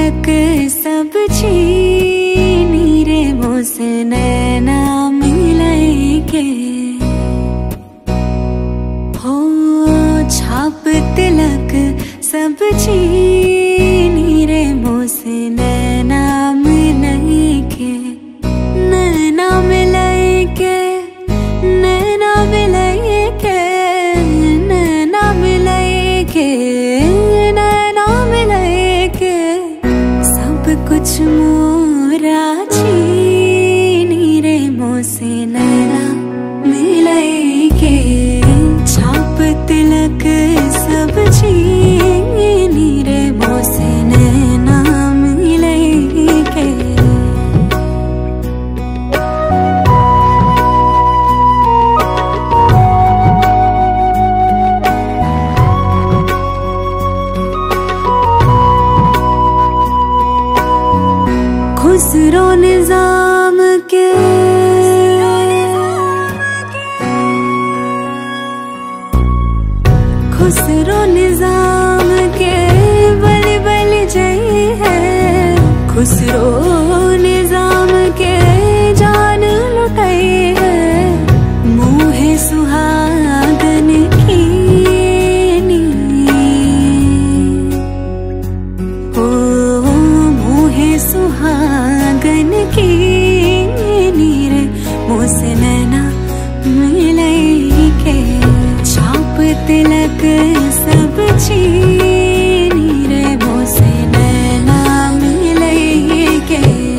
तिलक सब छीनी रे मोसे नैना मिलाई के। हो छाप तिलक सब छीनी रे मोसे नैना मिलाई के। नैना मिलाई के, नैना मिलाई के, नैना मिलाई के, नैना मिलाई के। सब कुछ मोरा छीनी रे मोसे नैना मिलाई के। छाप तिलक सब छीनी रे मोसे नैना मिलाई के। खुसरो निजाम के, खुसरो निजाम के बलि बलि जय है। खुसरो निजाम के जान लुटाई है। मोहे सुहागन की ओ मोहे सुहागन की नीरे मोसे नैना मिलाई के। छाप तिलक सब छीनी रे मोसे नैना मिलाई के।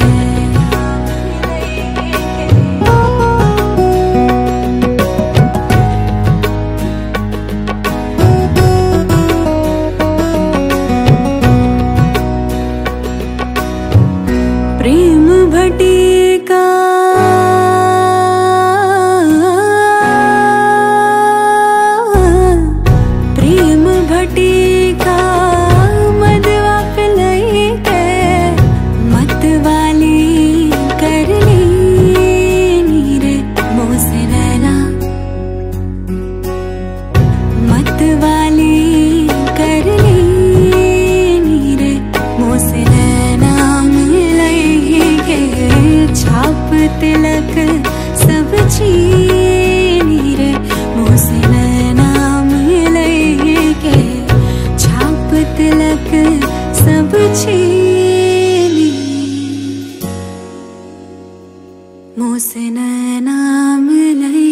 प्रेम भटिका प्रेम भटिका मदवा पिलाई के। मतवाली कर ली रे मोसे नैना। मतवाली कर ली रे मोसे नैना मिलाई के। छाप तिलक सब छीनी रे मोसे नैना मिलाई के। छाप तिलक सब छीनी मोसे नैना मिलाई।